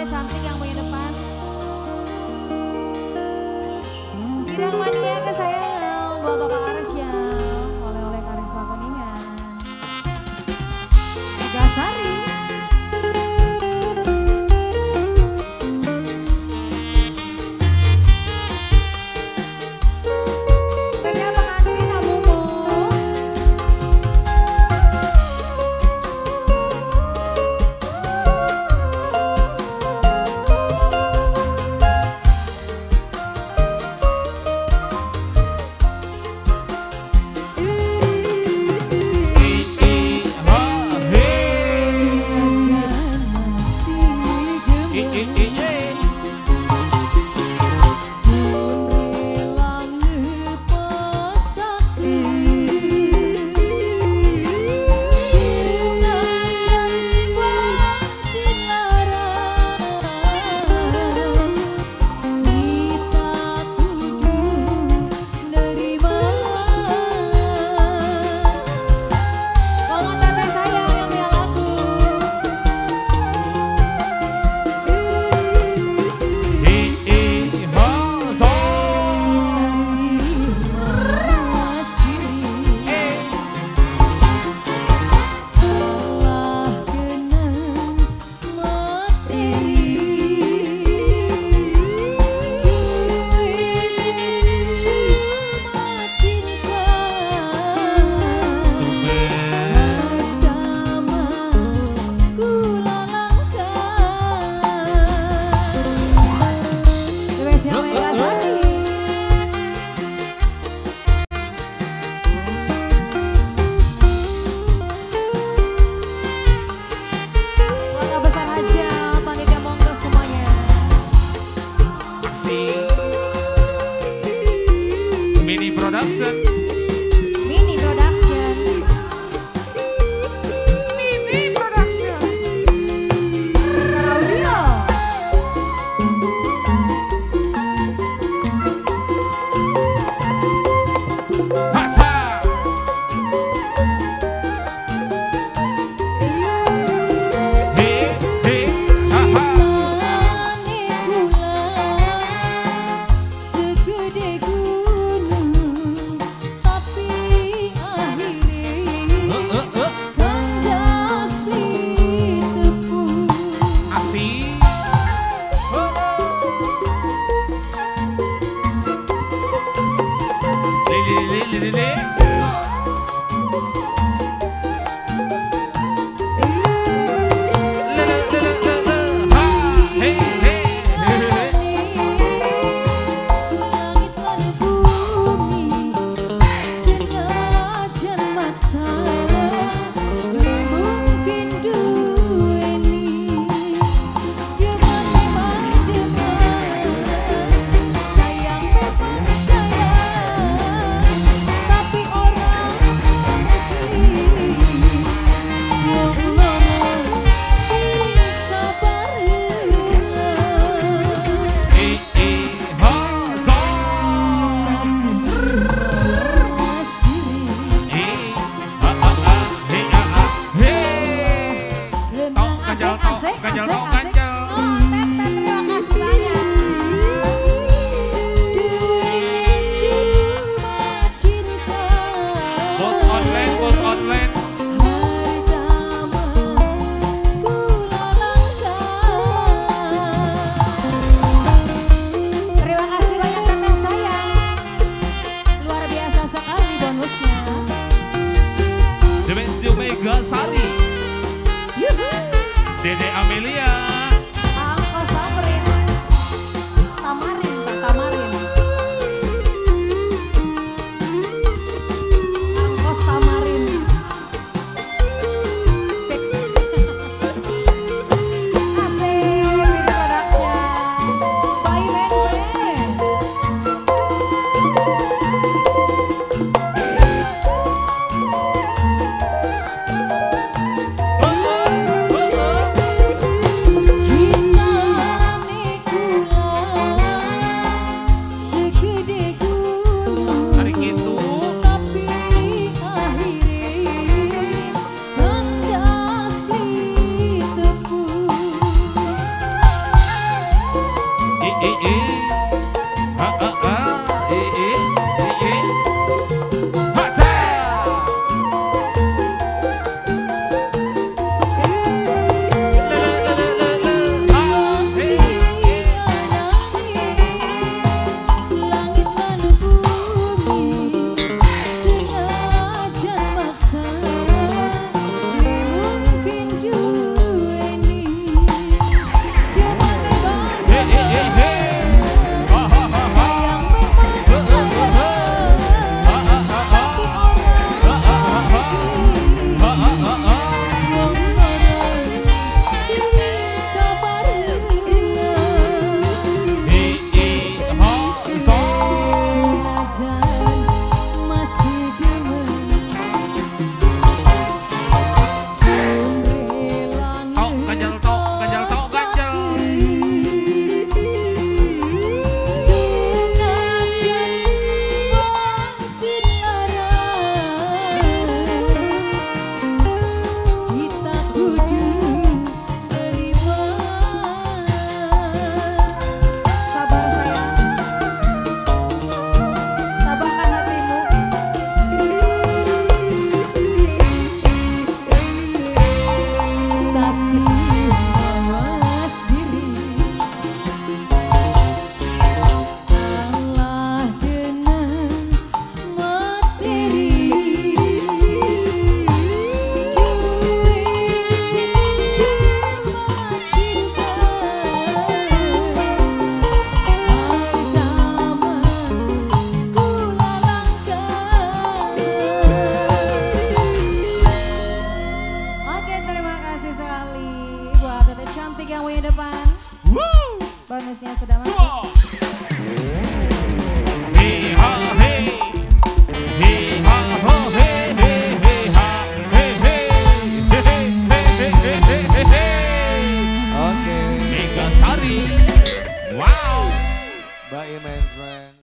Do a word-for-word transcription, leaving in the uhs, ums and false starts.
tete cantik yang punya depan. Irang mania kesayang buat Bapak Arsya. Oleh-oleh Karisma Kuningan. Gasari. Mini Production. Mini Production. Mini Production. Audio. Haha. Hei, hei, haha. Gasari, Dede Amelia, Angkos Tamarin, Tamarin, Pak Tamarin, Angkos Tamarin, Asik, Mini Production, Bayi Menre. oh, oh, oh, oh. depan. Woo. Bonusnya sudah masuk. Dua. Hei ha hei. Hei ha ho hei hei hei ha hei hei. Hei hei hei hei hei hei hei. Oke. Megasari. Wow. Bye, my friend.